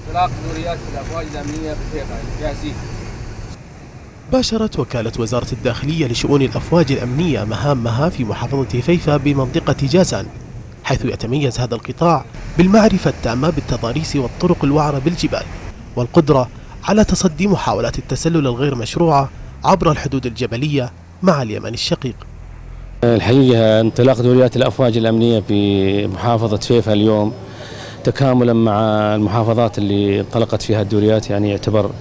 انطلاق دوريات الأفواج الأمنية في فيفا جاهزين. باشرت وكالة وزارة الداخلية لشؤون الأفواج الأمنية مهامها في محافظة فيفا بمنطقة جازان، حيث يتميز هذا القطاع بالمعرفة التامة بالتضاريس والطرق الوعرة بالجبال، والقدرة على تصدي محاولات التسلل الغير مشروعة عبر الحدود الجبلية مع اليمن الشقيق. الحقيقة انطلاق دوريات الأفواج الأمنية في محافظة فيفا اليوم تكاملا مع المحافظات اللي انطلقت فيها الدوريات، يعني يعتبر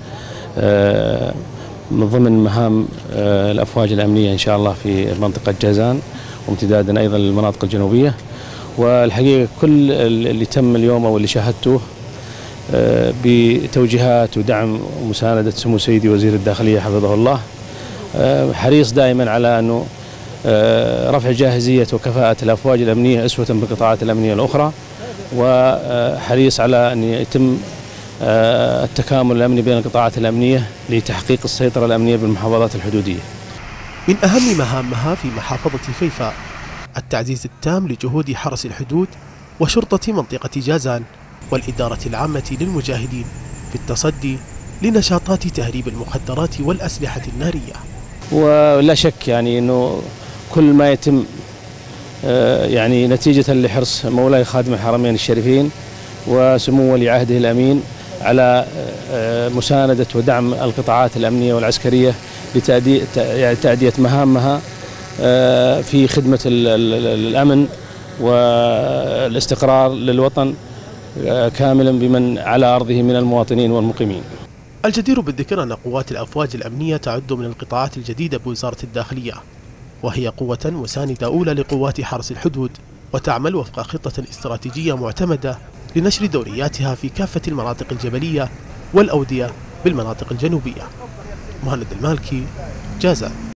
من ضمن مهام الأفواج الأمنية إن شاء الله في منطقة جازان، وامتدادا أيضا للمناطق الجنوبية. والحقيقة كل اللي تم اليوم أو اللي شاهدته بتوجيهات ودعم ومساندة سمو سيدي وزير الداخلية حفظه الله، حريص دائما على أنه رفع جاهزية وكفاءة الأفواج الأمنية أسوة بالقطاعات الأمنية الأخرى، وحريص على أن يتم التكامل الأمني بين القطاعات الأمنية لتحقيق السيطرة الأمنية بالمحافظات الحدودية. من أهم مهامها في محافظة فيفا التعزيز التام لجهود حرس الحدود وشرطة منطقة جازان والإدارة العامة للمجاهدين في التصدي لنشاطات تهريب المخدرات والأسلحة النارية. ولا شك يعني أنه كل ما يتم يعني نتيجة لحرص مولاي خادم الحرمين الشريفين وسمو ولي عهده الأمين على مساندة ودعم القطاعات الأمنية والعسكرية لتأدية مهامها في خدمة الأمن والاستقرار للوطن كاملا بمن على أرضه من المواطنين والمقيمين. الجدير بالذكر أن قوات الأفواج الأمنية تعد من القطاعات الجديدة بوزارة الداخلية، وهي قوة مساندة أولى لقوات حرس الحدود، وتعمل وفق خطة استراتيجية معتمدة لنشر دورياتها في كافة المناطق الجبلية والأودية بالمناطق الجنوبية. مهند المالكي، جازان.